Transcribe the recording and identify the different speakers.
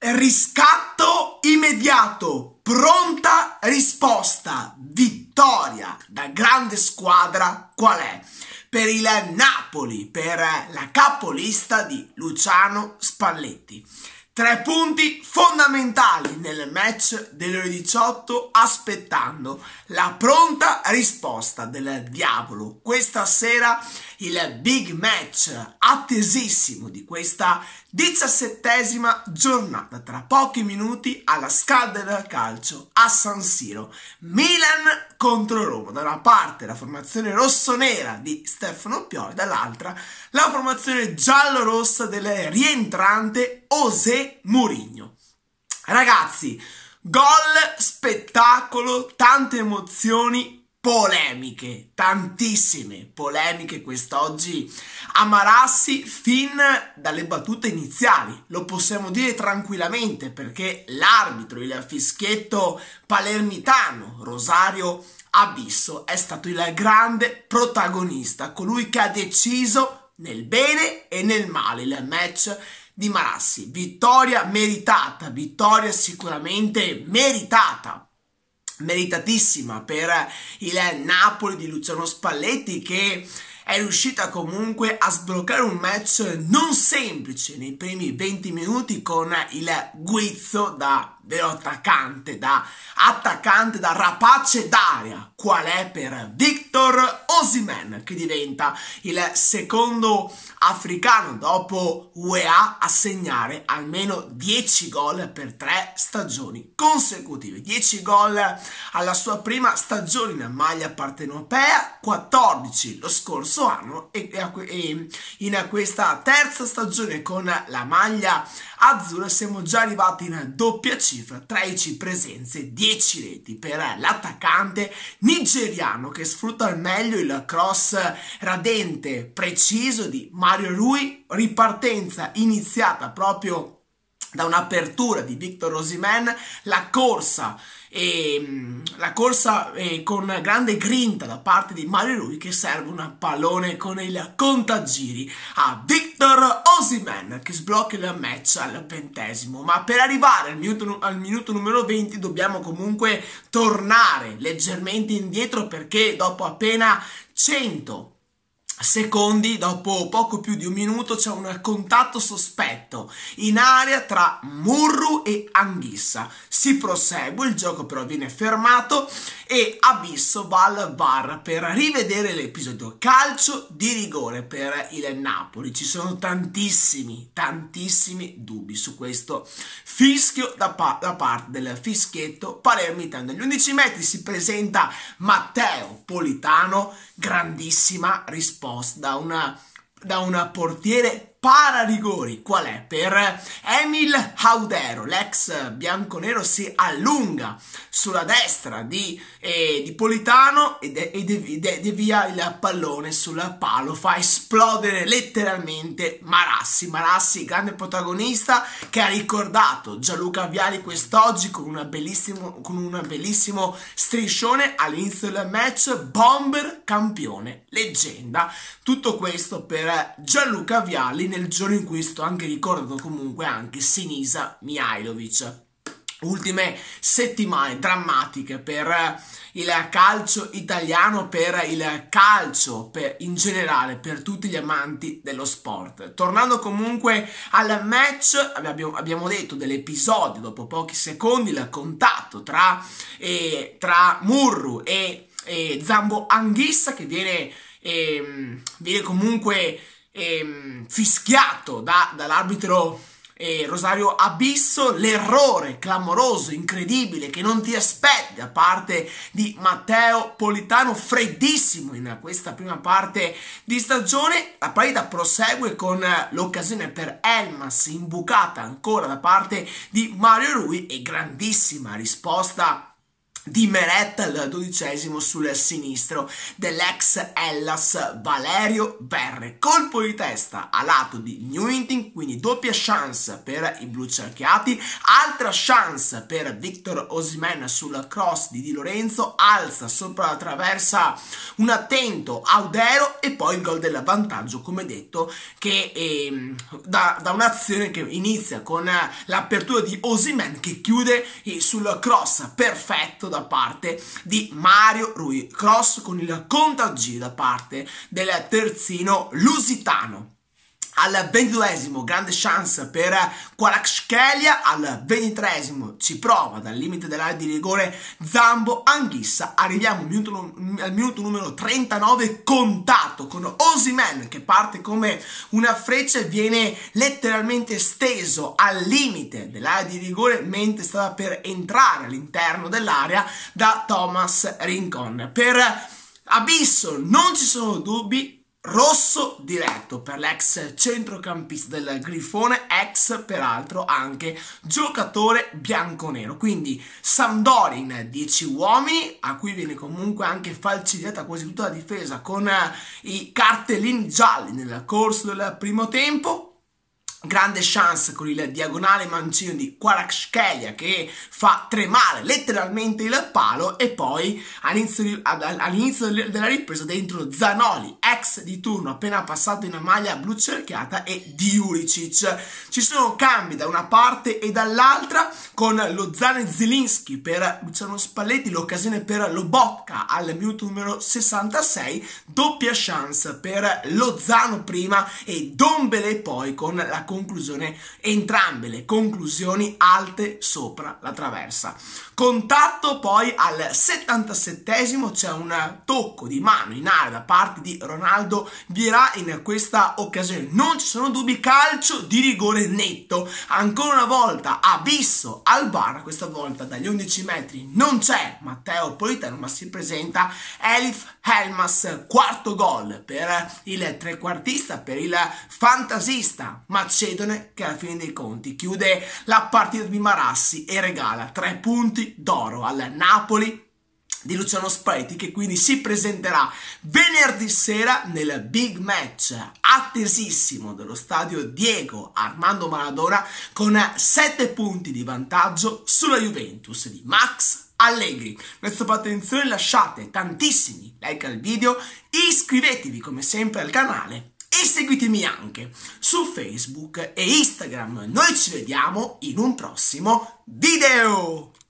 Speaker 1: Riscatto immediato, pronta risposta, vittoria da grande squadra qual è? Per il Napoli, per la capolista di Luciano Spalletti. 3 punti fondamentali nel match delle ore 18, aspettando la pronta risposta del diavolo. Questa sera il big match attesissimo di questa 17ª giornata, tra pochi minuti alla Scala del Calcio a San Siro. Milan contro Roma, da una parte la formazione rossonera di Stefano Pioli, dall'altra la formazione giallo-rossa del rientrante José Mourinho. Ragazzi, gol, spettacolo, tante emozioni, polemiche, tantissime polemiche quest'oggi a Marassi fin dalle battute iniziali, lo possiamo dire tranquillamente, perché l'arbitro, il fischietto palermitano Rosario Abisso, è stato il grande protagonista, colui che ha deciso nel bene e nel male il match di Marassi. Vittoria meritata, vittoria sicuramente meritata, meritatissima per il Napoli di Luciano Spalletti, che è riuscita comunque a sbloccare un match non semplice nei primi 20 minuti con il guizzo da vero attaccante, da rapace d'aria, qual è per Victor Osimhen, che diventa il secondo africano dopo UEA a segnare almeno 10 gol per 3 stagioni consecutive. 10 gol alla sua prima stagione in maglia partenopea, 14 lo scorso anno e in questa terza stagione con la maglia azzurra siamo già arrivati in doppia cifra, 13 presenze, 10 reti per l'attaccante nigeriano, che sfrutta al meglio il cross radente, preciso di Mario Rui, ripartenza iniziata proprio da un'apertura di Victor Osimhen, la corsa con grande grinta da parte di Mario Rui, che serve un pallone con il contagiri a Victor Osimhen, che sblocca il match al 20°. Ma per arrivare al minuto numero 20 dobbiamo comunque tornare leggermente indietro, perché dopo appena 100 secondi, dopo poco più di un minuto, c'è un contatto sospetto in area tra Murru e Anguissa. Si prosegue, il gioco però viene fermato e Abisso va al VAR per rivedere l'episodio. Calcio di rigore per il Napoli. Ci sono tantissimi dubbi su questo fischio da parte del fischietto palermitano. Negli 11 metri si presenta Matteo Politano, grandissima risposta da una portiere pararigori, qual è? Per Emil Haudero, l'ex bianconero, si allunga sulla destra di Politano e devia il pallone sul palo, fa esplodere letteralmente Marassi, grande protagonista, che ha ricordato Gianluca Vialli quest'oggi con un bellissimo striscione all'inizio del match: bomber, campione, leggenda. Tutto questo per Gianluca Vialli nel giorno in cui sto anche ricordato comunque anche Sinisa Mihajlovic. Ultime settimane drammatiche per il calcio italiano, per il calcio in generale, per tutti gli amanti dello sport. Tornando comunque al match, abbiamo detto dell'episodio, dopo pochi secondi, il contatto tra Murru e Zambo Anguissa, che viene comunque fischiato dall'arbitro Rosario Abisso. L'errore clamoroso, incredibile, che non ti aspetti da parte di Matteo Politano, freddissimo in questa prima parte di stagione. La partita prosegue con l'occasione per Elmas, imbucata ancora da parte di Mario Rui, e grandissima risposta di Meret al 12° sul sinistro dell'ex Hellas Valerio Verre. Colpo di testa a lato di Newington, quindi doppia chance per i blu cerchiati, altra chance per Victor Osimhen sul cross di Di Lorenzo, alza sopra la traversa un attento Audero e poi il gol del vantaggio, come detto, che da un'azione che inizia con l'apertura di Osimhen che chiude sul cross perfetto da parte di Mario Rui, cross con il contagio da parte del terzino lusitano. Al 22° grande chance per Kvaratskhelia, al 23° ci prova dal limite dell'area di rigore Zambo Anguissa. Arriviamo al minuto numero 39, contatto con Osimhen che parte come una freccia e viene letteralmente steso al limite dell'area di rigore mentre stava per entrare all'interno dell'area da Thomas Rincon. Per Abisso non ci sono dubbi, rosso diretto per l'ex centrocampista del Grifone, ex peraltro anche giocatore bianconero. Quindi Sampdoria in 10 uomini, a cui viene comunque anche falcidiata quasi tutta la difesa con i cartellini gialli nel corso del primo tempo. Grande chance con il diagonale mancino di Kvaratskhelia che fa tremare letteralmente il palo, e poi all'inizio della ripresa dentro Zanoli, ex di turno appena passato in maglia blu cerchiata, e Djuricic. Ci sono cambi da una parte e dall'altra con Lozano Zielinski per Luciano Spalletti, l'occasione per Lobotka al minuto numero 66, doppia chance per Lozano prima e Dombele poi con la conclusione, entrambe le conclusioni alte sopra la traversa. Contatto poi al 77°, c'è un tocco di mano in area da parte di Ronaldo Vieira in questa occasione. Non ci sono dubbi, calcio di rigore netto. Ancora una volta abisso al VAR, questa volta dagli 11 metri non c'è Matteo Politano ma si presenta Elif Elmas. Quarto gol per il trequartista, per il fantasista macedone, che alla fine dei conti chiude la partita di Marassi e regala 3 punti d'oro al Napoli di Luciano Spalletti, che quindi si presenterà venerdì sera nel big match attesissimo dello stadio Diego Armando Maradona, con 7 punti di vantaggio sulla Juventus di Max Allegri. Questo per attenzione, lasciate tantissimi like al video, iscrivetevi come sempre al canale e seguitemi anche su Facebook e Instagram. Noi ci vediamo in un prossimo video.